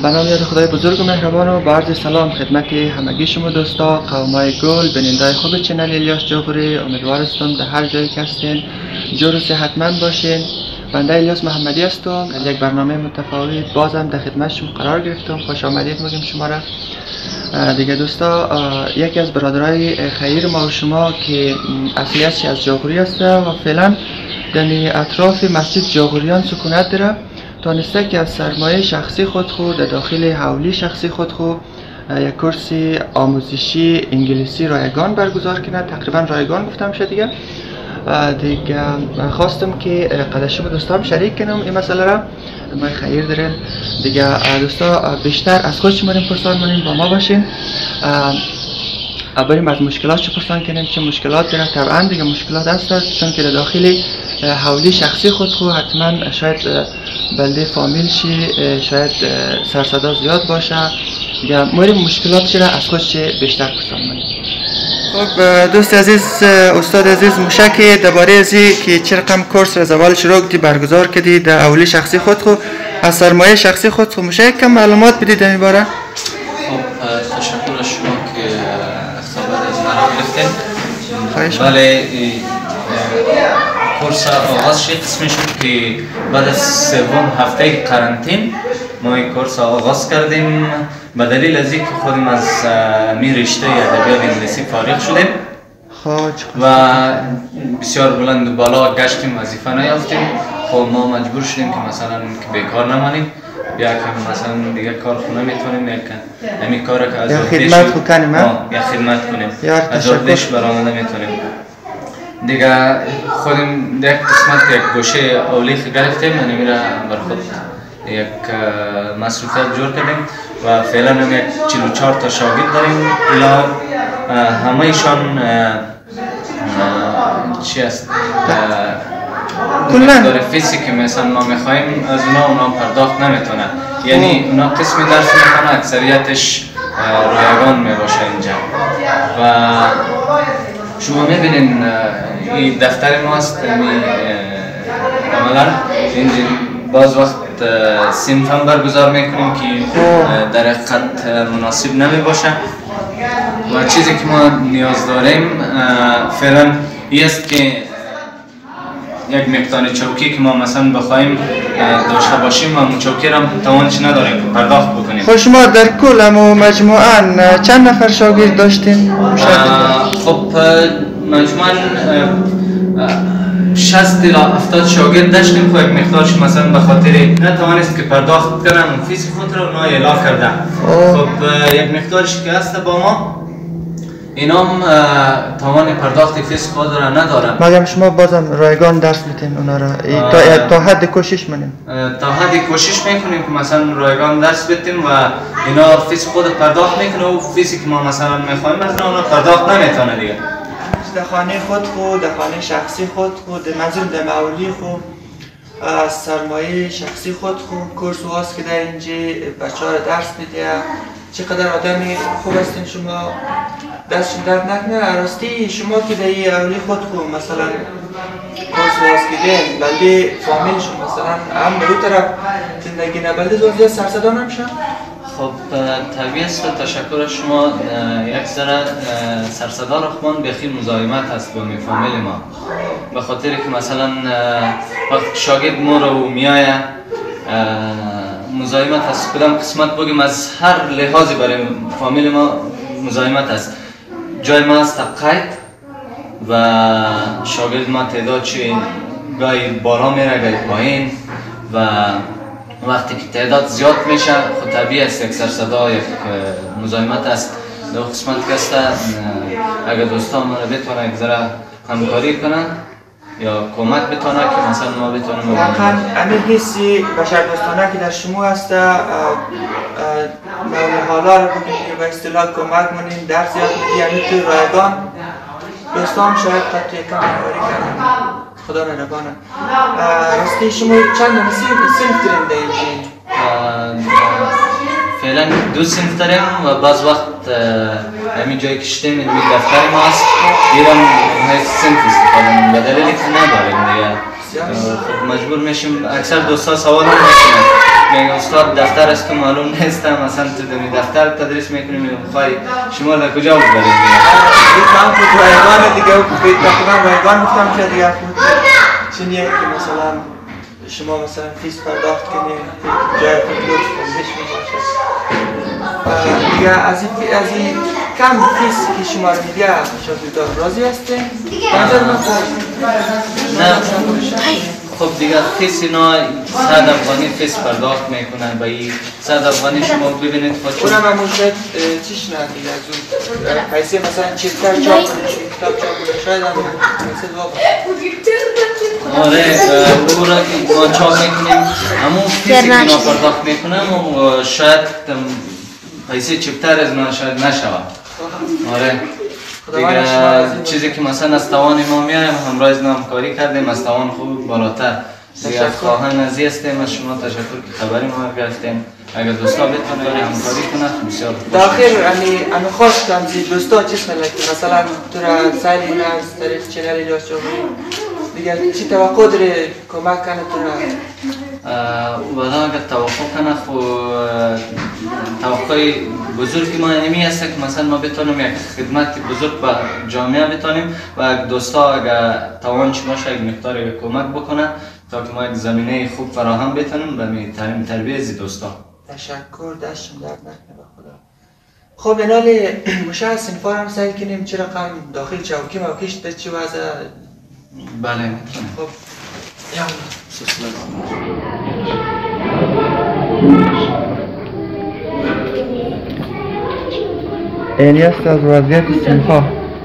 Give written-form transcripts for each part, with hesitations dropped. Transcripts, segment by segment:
به نام یاد خدای بزرگ و مهربان و با عرض سلام خدمت همگی شما دوستا قومای گل بیننده خوب چنل الیاس جوهری. امیدوارستم در هر جایی که هستین جور و صحتمند باشین. بنده الیاس محمدی هستم. یک برنامه متفاوت بازم در خدمت شما قرار گرفتم. خوش آمدید میگم شما را. دیگه دوستا، یکی از برادرای خیر ما و شما که اصلیتش از جوهری است و فعلا در اطراف مسجد جوهریان سکونت داره، تانسته که از سرمایه شخصی خود در داخل حولی شخصی خود یک کورس آموزشی انگلیسی رایگان برگزار کنه. تقریبا رایگان گفتم شد دیگه. خواستم که قدشی با دوستام شریک کنم این مسئله را. ما خیر داریم دیگه. دوستا بیشتر از خود شما پرسان کنیم، با ما باشین. بریم از مشکلات چه پرسان کنیم، چه مشکلات داره. طبعا دیگه مشکلات هست چون که داخل حولی شخصی خود حتما شاید بلده فامیل شی، شاید سرصدا زیاد باشه دیگه. مورد مشکلات چرا از خودش بیشتر پرسان کنیم. خب دوست عزیز، استاد عزیز مشکی درباره ازی که چه رقم کورس را زوال شروع کردی برگزار کردی در حولی شخصی خود از سرمایه شخصی خود مشک کم معلومات بدید در این باره. خب تشکر از شما که خبر از مرا گرفتین. بله، کورس آغاز شد قسمش که بعد از سوم هفته قرنطین ما این کورس آغاز کردیم به دلیل از اینکه خودم از می رشته ادبیات انگلیسی فارغ شدیم و بسیار بلند و بالا گشتیم، وظیفه نیافتیم. خب ما مجبور شدیم که مثلا که بیکار نمانیم، یا که مثلا دیگه کار خونه میتونیم، یا که همین کار که از خدمت کنیم، یا خدمت کنیم، از اردش برآمده میتونیم دیگه. خودم یک قسمت یک گوشه اولیخ گرفتیم، یعنی میره بر خود یک مصروفیت جور کردیم و فعلا هم یک 44 تا شاگرد داریم. الا همه ایشان چی است؟ داره فیزیک مثلا ما میخوایم از اونا پرداخت نمیتونه، یعنی اونا قسمی درس میخونه، اکثریتش رایگان میباشه اینجا. و شما میبینین این دفتر ما است، عملا باز وقت صنف هم برگزار میکنیم که در حقیقت مناسب نمی باشه و چیزی که ما نیاز داریم فعلا این است که یک مقدار چوکی که ما مثلا بخوایم داشته باشیم و اون چوکی را توانش نداریم که پرداخت بکنیم. خب شما در کل و مجموعاً چند نفر شاگرد داشتین؟ خب مجموعاً 60 تا 70 شاگرد داشتیم. خب یک مقدارش مثلا به خاطر نتوانست که پرداخت کنن فیس خود را اونا اعلام کرده. خب یک مقدارش که هست با ما اینام توان پرداخت فیس خود را نداره. مگر شما بازم رایگان درس میتین اونا را تا حد کوشش منیم؟ تا حد کوشش میکنیم که مثلا رایگان درس بدیم و اینا فیس خود پرداخت میکنه و فیسی که ما مثلا میخوایم از اونا پرداخت نمیتونه دیگه. در خانه خود در خانه شخصی خود منظور در معولی خود از سرمایه شخصی خود کورس واس که در اینجا بچه ها را درس میده. چقدر آدمی خوب هستین شما، دستشون درد نکنه. راستی شما که در این اولی خود مثلا کورس واس کردین، بلده فامیلشون مثلا هم برو طرف زندگی نبلده زور زیاد سرصدا نمیشن؟ خب طبیعی است. تشکر از شما. یک ذره سرصدا رحمان بخیر مزاحمت است با فامیل ما، به خاطر که مثلا وقت شاگرد ما رو میایه مزاحمت است. کدام قسمت بگیم از هر لحاظی برای فامیل ما مزاحمت است. جای ما است قید و شاگرد ما تعداد چی گاهی بالا میره گاهی پایین و وقتی که تعداد زیاد میشه خود طبیعی است یک سرصدا یک مزاحمت است. دو قسمت که است اگر دوستان ما را بتونه یک ذره همکاری کنن یا کمک بتونه که مثلا ما بتونیم واقعا همین حسی بشر دوستانه که در شما هست مولی حالا رو بکنیم که به اصطلاح کمک منیم درس یاد میدی، یعنی توی رایگان دوستان شاید خطی کم همکاری کردن. خدا مهربانه. راستی شما چند صنف داریم در اینجا؟ فعلا 2 صنف داریم و بعض وقت همین جایی که شدیم این دفتر ما است ایران هیچ صنف استفاده می‌کنیم به دلیلی که نداریم دیگه. خب مجبور میشیم. اکثر دوستا سوال هم می‌کنن میگه استاد دفتر است تو معلوم نیست مثلا تو دمی دفتر تدریس میکنیم میخوای شما در کجا ببرید این کام خود رایگان دیگه و تقریبا رایگان گفتم که دیگه خود چنیه که مثلا شما مثلا فیس پرداخت کنید جای خود لطف کنیش میباشه دیگه از این کم فیس که شما میگه شاگردان راضی هستین؟ نه خب دیگه فیس اینا 100 افغانی فیس پرداخت میکنن با این 100 افغانی شما ببینید خودشون اونم همون شاید چیش نه دیگه از اون پیسه مثلا چیفتر چاپ کنه کتاب چاپ کنه شاید هم پیسه دوا آره او را که ما چاپ میکنیم همون فیسی که اینا پرداخت میکنم و شاید پیسه چیفتر از من شاید نشود آره دیگه چیزی که مثلا از توان ما میایم همراه از همکاری کردیم از توان خوب بالاتر دیگه خواهان عزیز هستیم از شما تشکر که خبری ما گرفتیم اگر دوستا بتونن همکاری کنن بسیار خوب داخل امی خواستم زی دوستا چیز کنه که مثلا تو را سایل اینا از طریق چنل الیاس جوهری دیگه چی توقع داری کمک کنه تو را والا اگر توقع کنه خب توقع بزرگی ما نمی هست که مثلا ما بتونیم یک خدمت بزرگ به جامعه بتونیم و دوستا اگر توانش باشه یک مقدار کمک بکنه تا که ما یک زمینه خوب فراهم بتونیم به تعلیم تربیت از دوستا تشکر دستشون درد نکنه به خدا خب اینالی مشاهد صنفار هم سعی کنیم چه رقم داخل چوکی موکیش در چی وضع بله میتونیم خب یالا این است از وضعیت صنفا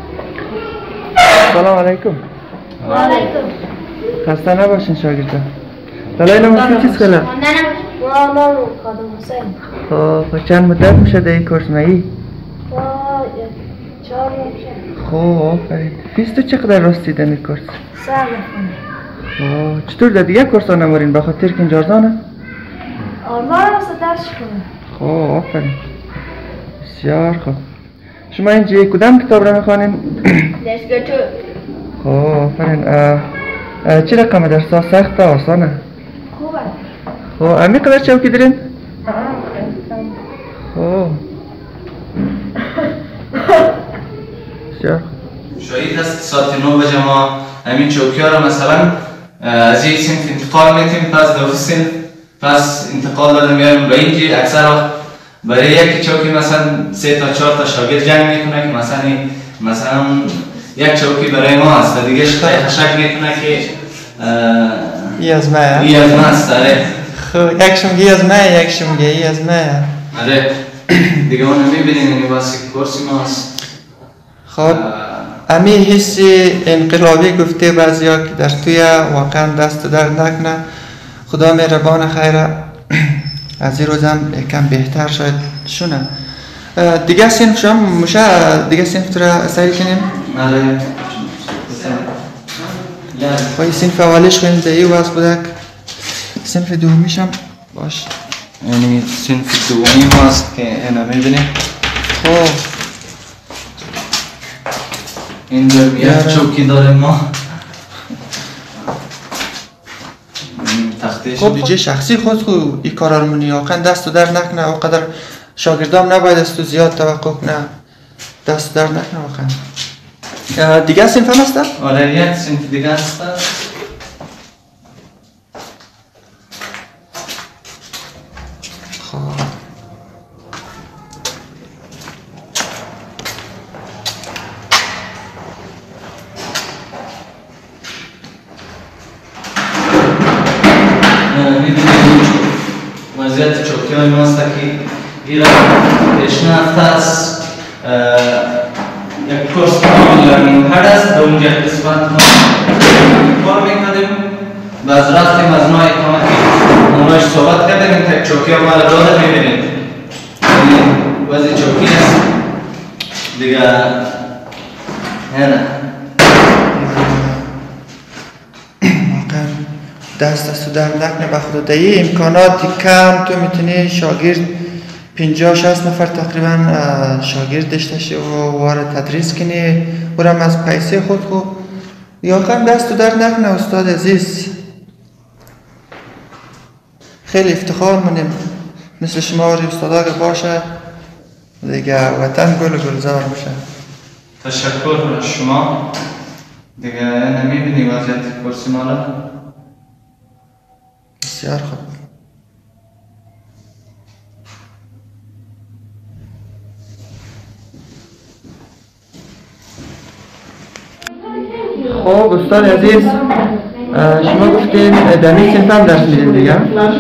سلام علیکم و علیکم خسته نباشین شاگردان دلای نمازی چیز خیلی؟ والله خادم حسین خب چند مدت میشه در این کورس مایی؟ 4 ماه شد خب آفرین فیس تو چقدر راستی در این کورس؟ 100 افغانی خب چطور در دیگه کورس ها نمارین بخاطر که اینجا ارزانه؟ آرمان هم درس کنه خب آفرین بسیار خوب شما اینجا کدام کتاب را میخوانین؟ دستگاه خب آفرین چه رقم درس ها سخت آسانه؟ خوبه خب امی قدر چوکی دارین؟ خب بسیار شاید هست ساعت 9 بجه ما همین چوکی ها رو مثلا از یک سنف انتقال میتیم پس دو سنف پس انتقال داده میاریم به اینجی اکثر وقت برای یکی چوکی مثلا 3 تا 4 تا شاگرد جنگ میکنه که مثلا یک چوکی برای ما هست و دیگه شک میکنه که ای از ماه ای از ما هست داره خب یکشم گی از ماه یکشم گی ای از ماه آره دیگه اونو میبینیم یعنی واسه کورسی ما هست خب امی حسی انقلابی گفته بعضیا که در توی واقعا دست درد نکنه خدا مهربان خیره از این روزم یکم بهتر شاید شونه دیگه سنف شما مشه دیگه سنف تو را سعی کنیم آره خواهی سنف اولیش خواهیم در این وضع بوده سنف دومیش هم باش یعنی سنف دومی ما هست که اینا میبینیم خب اینجا یک چوکی داریم ما تختش خب دیگه شخصی خود خو این کارا رو منی واقعا دست و در نکنه اونقدر شاگردام نباید از تو زیاد توقع کنه دست در نکنه واقعا دیگه سنف هم هستن؟ آره یک سنف دیگه هست خب وضعیت چوکی های ماست که ایران پیشنه هفته است یک کورس کامل لرنینگ هد است در اونجا قسمت ما کار میکنیم و از رفتیم از نوع اقامتی اونهاش صحبت کردیم این تک چوکی ها ما را داده میبینیم وضع چوکی است دیگه نه دست تو در نکنه به خدا در این امکانات کم تو میتونی شاگرد 50-60 نفر تقریبا شاگرد داشته شی و وارد تدریس کنی برم از پیسه خود خو یا کم دست تو در نکنه استاد عزیز خیلی افتخار منیم مثل شما و استادا که باشه دیگه وطن گل گلزار باشه. تشکر از شما. دیگه نمیبینی وضعیت کرسی مالا؟ بسیار خوب. خب استاد عزیز شما گفتین دمی صنف هم درس میدین دیگه؟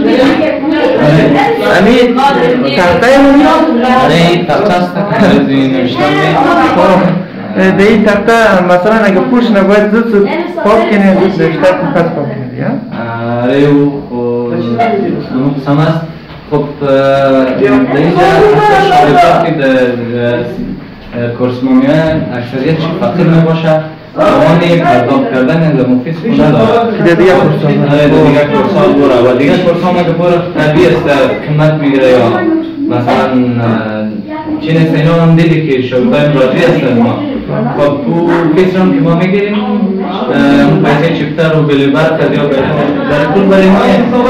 امید تخته همونی؟ این تخته است که نوشتم خب ده این تخته مثلا اگه پوش نباید زود زود پاک کنه زود نوشته پس پاک کنه دیگه؟ آره او همون قسم است. خب در اینجا شاگردان که در کورس مومیه اکثریتش فقیر نباشه زمانی پرداخت کردن در مفیس خونه داره که دیگه کورسان دیگه کورسان بوره و دیگه کورسان اگه بوره طبیعی است قیمت میگیره یا مثلا چین است اینا هم دیدی که شاگردان راضی هستن ما. خب تو فیس هم که ما میگیریم اون پیسه چپتر و بلی برکت یا در کل برای ما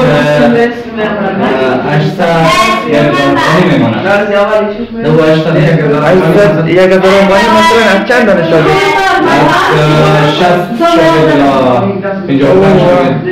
800 میمونه دو 800 یک هزار مانی مثلا از چند دانه شاگرد؟ از 60 شاگرد یا 55 شاگرد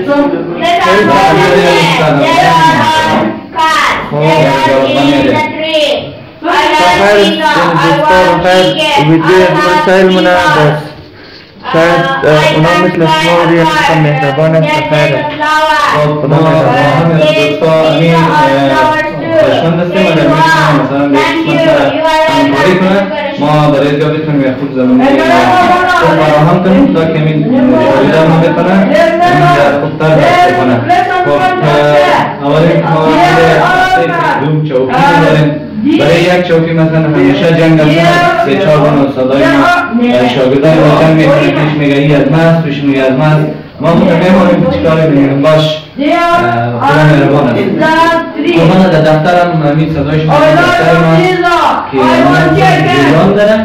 خیر دوستان خیر ویدیو مسائل مونه بس شاید اونا مثل شما و دیگه قسم مهربان است خیر خب ما همه دوستا همین دشمن دستیم اگر میتونم مثلا به قسمت همکاری کنه ما برای دیگه بتونیم یک خود زمانی خوب فراهم کنیم تا که همین شاگردان ما بتونن همین خوبتر درس بکنن. خب اولین ما روم چوکی داریم. برای یک چوکی مثلا همیشه جنگ هست 3-4 بار استادای ما شاگردان ما جنگ میکنه پیش میگه این از ماست پیش میگه از ماست ما میمونیم چیکار میکنیم باش خدا مهربان است. من در دفترم همین صدای شما در دفتر ما که من جریان داره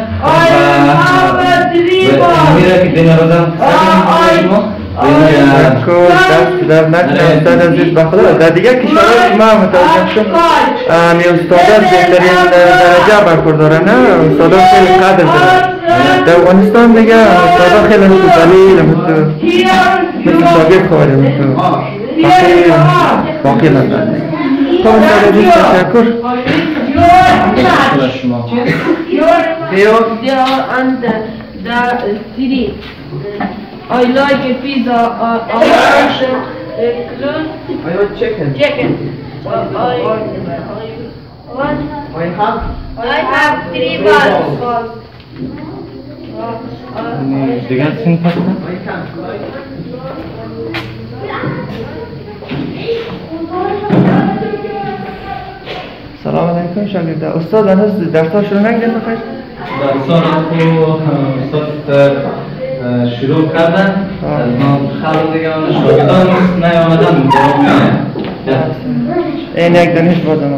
و میره که دین روزم شما تشکر دست در نکنه استاد عزیز بخدا در دیگه کشورهای ما متوجه شد می استادا بهترین درجه برخورداره نه استادا خیلی قدر داره. در افغانستان دیگه استادا خیلی مثل دلیل مثل شاگرد خواره مثل باقی لندن. خب استاد عزیز تشکر. شما They are under the city. I like a pizza. I like clothes. I want chicken. Chicken. I have 3 balls. دیگر سین پس سلام علیکم شاگرد استاد هنوز درس‌ها شروع نکردین بخیر؟ درس‌ها رو استاد شروع کردن از ما خبر دیگه شاگردان نیامدن این یک دانش بودم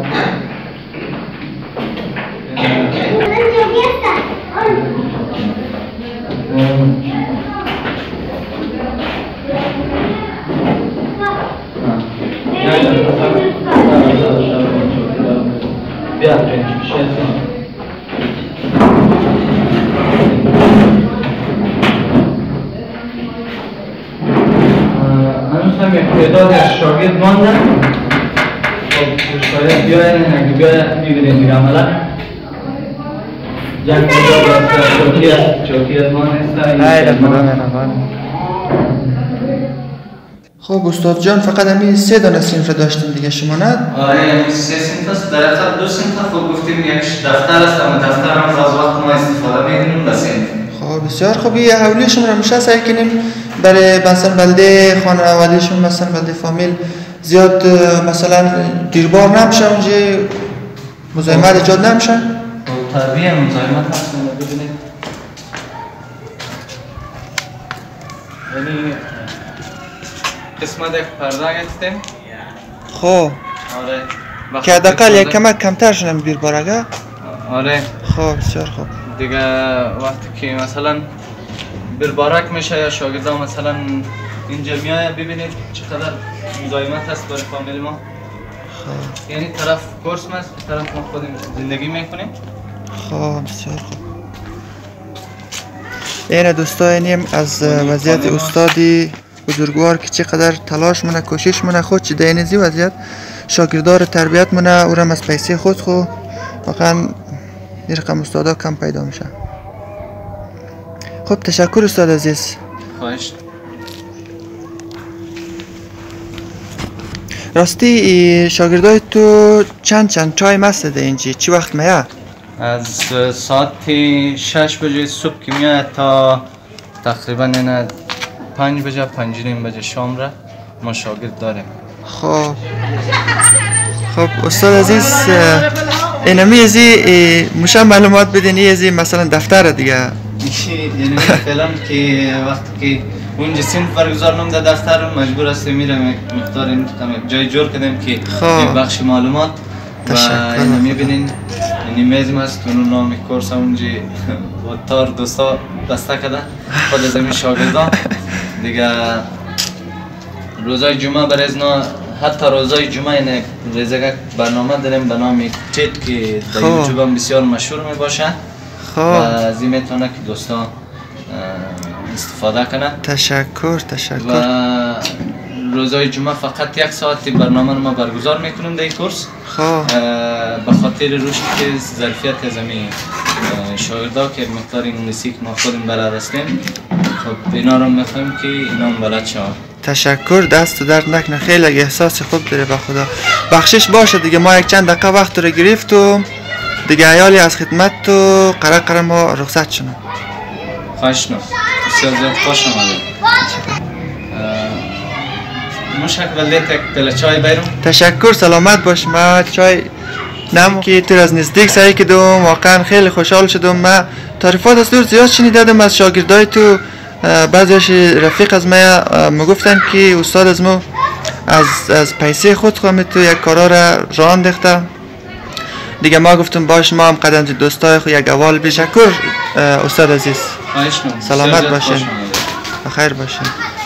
بیا هنوز هم یک تعداد از شاگرد ماندن. خب شاید بیاین اگه بیاین میبینید دیگه عملا یک تعداد از چوکی از ما هستن. خب استاد جان فقط همین 3 دانه صنف داشتیم دیگه شما نه؟ آره همین 3 صنف است. در اصل 2 صنف خب گفتیم یکش دفتر است اما دفتر هم از وقت ما استفاده میکنیم به صنف. خب بسیار خوبی اولیشون رو همیشه سعی کنیم برای مثلا بلده خانوادهشون مثلا بلده فامیل زیاد مثلا دیربار نمیشه اونجا مزاحمت ایجاد نمیشه. خب طبیعی مزاحمت هست ببینید. یعنی قسمت یک پرده گرفتیم. خب آره که حداقل یک کمتر شدن بیر بارگه. آره خب بسیار خوب. دیگه وقتی که مثلا بربارک میشه یا شاگردان مثلا اینجا میایه ببینید چقدر مزاحمت هست برای فامیل ما. یعنی طرف کورس است، طرف ما خودیم زندگی میکنیم. خب بسیار خوب. این دوستانیم از وضعیت استادی بزرگوار که چقدر تلاش مونه، کوشش مونه خود چه دینزی وضعیت شاگردار تربیت مونه او را از پیسه خود خو واقعا این رقم استادا کم پیدا میشه. خب تشکر استاد عزیز. خواهش. راستی شاگردای تو چند چای مسته ده اینجی چی وقت میاد؟ از ساعت 6 بجه صبح که میاد تا تقریبا نه 5 بجه 5 نیم بجه شام را ما شاگرد داریم. خب استاد عزیز اینمی ازی مشا معلومات بدین ازی مثلا دفتر دیگه یعنی فعلا که وقتی که اونجا سنف برگزار نمده دفتر مجبور هستیم میرم مقدار جای جور کردیم که یک بخش معلومات و اینو میبینین یعنی میزم هست اونو نام کورس اونجا با تار دوستا بسته کده خود از همین شاگردان دیگه روزای جمعه بر ازنا حتی روزای جمعه این ریزگک برنامه داریم به نام تید که در یوتیوب هم بسیار مشهور می باشه و از این میتونه که دوستا استفاده کنه. تشکر. و روزای جمعه فقط 1 ساعت برنامه ما برگزار میکنیم در این کورس به خاطر رشد که ظرفیت از همین شاگردا که مقدار انگلیسی که ما خودم بلد هستیم خب اینا رو میخوایم که اینا هم بلد شود. تشکر دست درد نکنه خیلی احساس خوب داره به خدا. بخشش باشه دیگه ما یک چند دقیقه وقت رو گرفت و دیگه ایالی از خدمت تو قرار ما رخصت شدم. خواهش نم بسیار زیاد خوش آمده. مشک ولده تک دل چای بیرون. تشکر سلامت باش. ما چای نم که تو از نزدیک سعی کردم واقعا خیلی خوشحال شدم. ما تعریفات از دور زیاد شنیدم از شاگردای تو بعضیش رفیق از ما میگفتن که استاد از ما از پیسه خود خواهد تو یک کارا را راه انداخته دیگه. ما گفتم باش ما هم قدم دوستای خود یک اول بشکر استاد عزیز. خواهش سلامت باشین بخیر باشین.